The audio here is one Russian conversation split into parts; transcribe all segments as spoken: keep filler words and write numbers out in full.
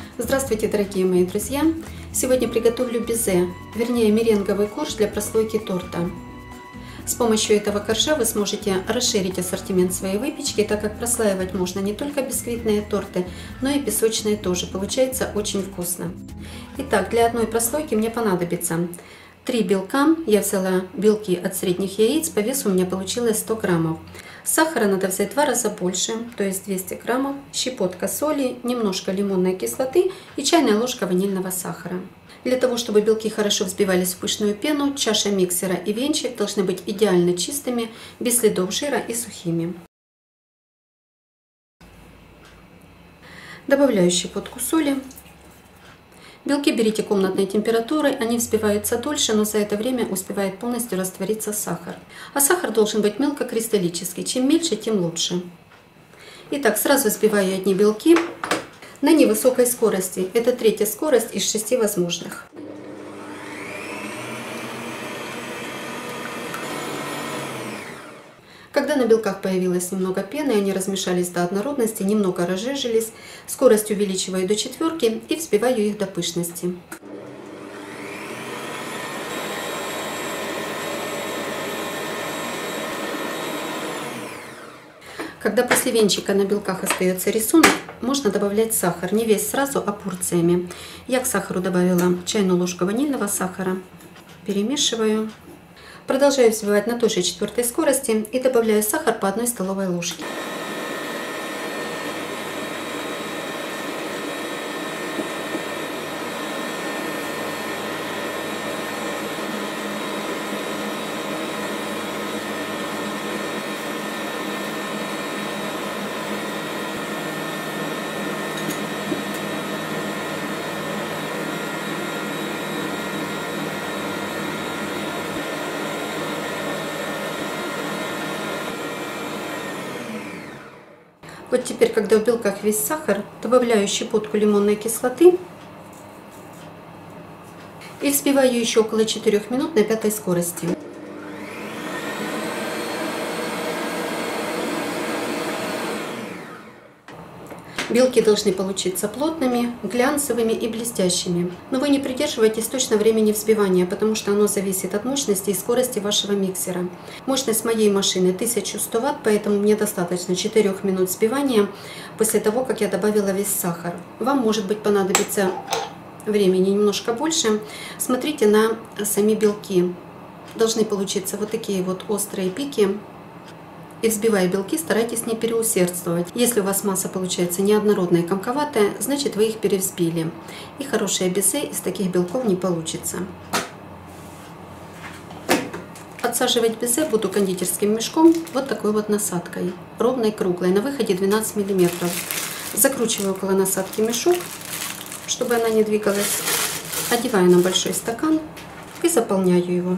Здравствуйте, дорогие мои друзья! Сегодня приготовлю безе, вернее меренговый корж для прослойки торта. С помощью этого коржа вы сможете расширить ассортимент своей выпечки, так как прослаивать можно не только бисквитные торты, но и песочные тоже. Получается очень вкусно. Итак, для одной прослойки мне понадобится три белка. Я взяла белки от средних яиц, по весу у меня получилось сто граммов. Сахара надо взять в два раза больше, то есть двести граммов, щепотка соли, немножко лимонной кислоты и чайная ложка ванильного сахара. Для того, чтобы белки хорошо взбивались в пышную пену, чаша миксера и венчик должны быть идеально чистыми, без следов жира и сухими. Добавляю щепотку соли. Белки берите комнатной температуры, они взбиваются дольше, но за это время успевает полностью раствориться сахар. А сахар должен быть мелкокристаллический, чем мельче, тем лучше. Итак, сразу взбиваю одни белки на невысокой скорости. Это третья скорость из шести возможных. Когда на белках появилось немного пены, они размешались до однородности, немного разжижились, скорость увеличиваю до четверки и взбиваю их до пышности. Когда после венчика на белках остается рисунок, можно добавлять сахар, не весь сразу, а порциями. Я к сахару добавила чайную ложку ванильного сахара, перемешиваю. Продолжаю взбивать на той же четвертой скорости и добавляю сахар по одной столовой ложке. Вот теперь, когда в белках весь сахар, добавляю щепотку лимонной кислоты и взбиваю еще около четырёх минут на пятой скорости. Белки должны получиться плотными, глянцевыми и блестящими. Но вы не придерживайтесь точно времени взбивания, потому что оно зависит от мощности и скорости вашего миксера. Мощность моей машины тысяча сто ватт, поэтому мне достаточно четырёх минут взбивания после того, как я добавила весь сахар. Вам, может быть, понадобится времени немножко больше. Смотрите на сами белки. Должны получиться вот такие вот острые пики. И взбивая белки, старайтесь не переусердствовать. Если у вас масса получается неоднородная и комковатая, значит вы их перевзбили. И хорошее безе из таких белков не получится. Отсаживать безе буду кондитерским мешком, вот такой вот насадкой, ровной, круглой, на выходе двенадцать миллиметров. Закручиваю около насадки мешок, чтобы она не двигалась. Одеваю на большой стакан и заполняю его.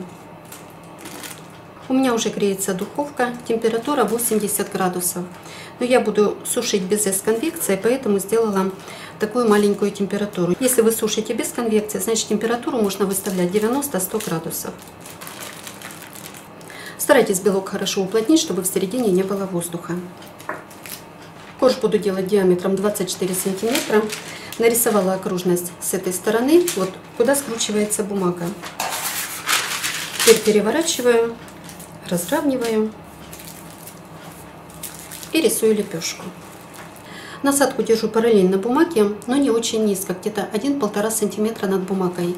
У меня уже греется духовка, температура восемьдесят градусов. Но я буду сушить безе с конвекцией, поэтому сделала такую маленькую температуру. Если вы сушите без конвекции, значит температуру можно выставлять девяносто-сто градусов. Старайтесь белок хорошо уплотнить, чтобы в середине не было воздуха. Корж буду делать диаметром двадцать четыре сантиметра. Нарисовала окружность с этой стороны, вот куда скручивается бумага. Теперь переворачиваю. Разравниваю и рисую лепешку. Насадку держу параллельно бумаге, но не очень низко, где-то один-полтора сантиметра над бумагой.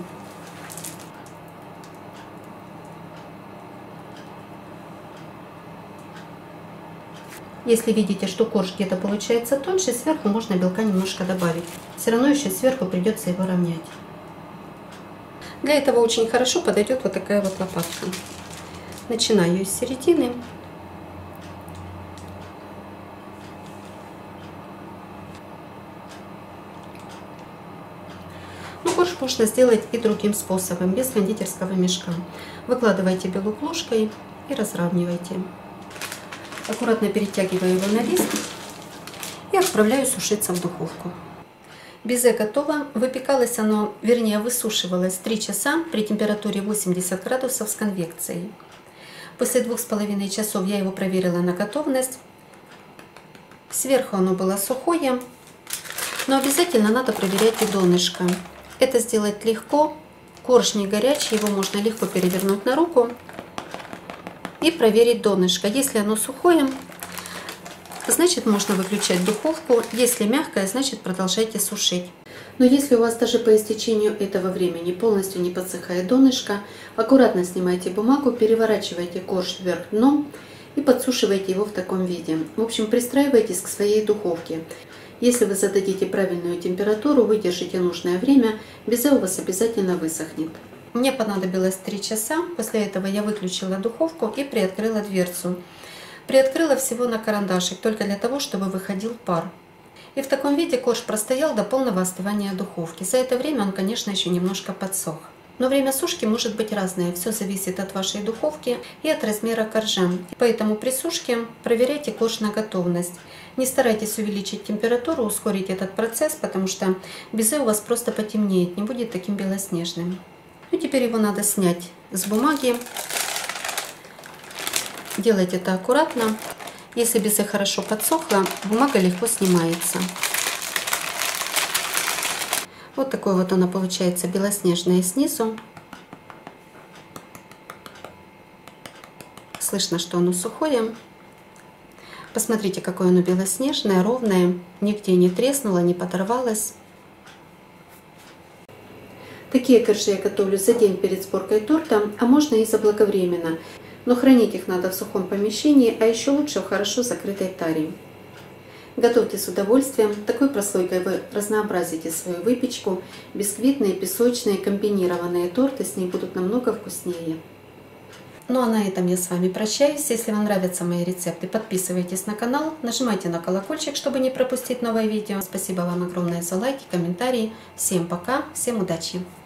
Если видите, что корж где-то получается тоньше, сверху можно белка немножко добавить. Все равно еще сверху придется его равнять. Для этого очень хорошо подойдет вот такая вот лопатка. Начинаю из середины. Ну, корж можно сделать и другим способом, без кондитерского мешка. Выкладывайте белок ложкой и разравнивайте. Аккуратно перетягиваю его на лист и отправляю сушиться в духовку. Безе готово. Выпекалось оно, вернее высушивалось три часа при температуре восемьдесят градусов с конвекцией. После двух с половиной часов я его проверила на готовность. Сверху оно было сухое. Но обязательно надо проверять и донышко. Это сделать легко. Корж не горячий, его можно легко перевернуть на руку и проверить донышко. Если оно сухое, значит можно выключать духовку. Если мягкое, значит продолжайте сушить. Но если у вас даже по истечению этого времени полностью не подсыхает донышко, аккуратно снимайте бумагу, переворачивайте корж вверх дном и подсушивайте его в таком виде. В общем, пристраивайтесь к своей духовке. Если вы зададите правильную температуру, выдержите нужное время, безе у вас обязательно высохнет. Мне понадобилось три часа. После этого я выключила духовку и приоткрыла дверцу. Приоткрыла всего на карандашик, только для того, чтобы выходил пар. И в таком виде корж простоял до полного остывания духовки. За это время он, конечно, еще немножко подсох. Но время сушки может быть разное. Все зависит от вашей духовки и от размера коржа. Поэтому при сушке проверяйте корж на готовность. Не старайтесь увеличить температуру, ускорить этот процесс, потому что безе у вас просто потемнеет, не будет таким белоснежным. Ну, теперь его надо снять с бумаги. Делайте это аккуратно. Если безе хорошо подсохло, бумага легко снимается. Вот такое вот оно получается белоснежное снизу. Слышно, что оно сухое. Посмотрите, какое оно белоснежное, ровное, нигде не треснуло, не подорвалось. Такие коржи я готовлю за день перед сборкой торта, а можно и заблаговременно. Но хранить их надо в сухом помещении, а еще лучше в хорошо закрытой таре. Готовьте с удовольствием. Такой прослойкой вы разнообразите свою выпечку. Бисквитные, песочные, комбинированные торты с ней будут намного вкуснее. Ну а на этом я с вами прощаюсь. Если вам нравятся мои рецепты, подписывайтесь на канал, нажимайте на колокольчик, чтобы не пропустить новое видео. Спасибо вам огромное за лайки, комментарии. Всем пока, всем удачи!